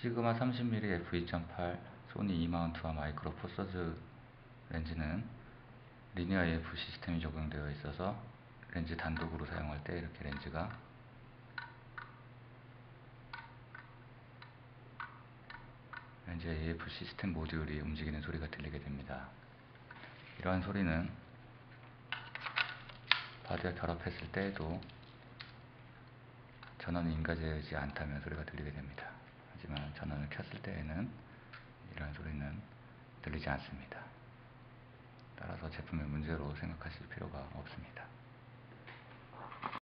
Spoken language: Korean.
시그마 30mm f2.8 소니 E마운트와 마이크로 포서즈 렌즈는 리니어 AF 시스템이 적용되어 있어서 렌즈 단독으로 사용할 때 이렇게 렌즈 AF 시스템 모듈이 움직이는 소리가 들리게 됩니다. 이러한 소리는 바디와 결합했을 때에도 전원이 인가되지 않다면 소리가 들리게 됩니다. 하지만 전원을 켰을 때에는 이러한 소리는 들리지 않습니다. 따라서 제품의 문제로 생각하실 필요가 없습니다.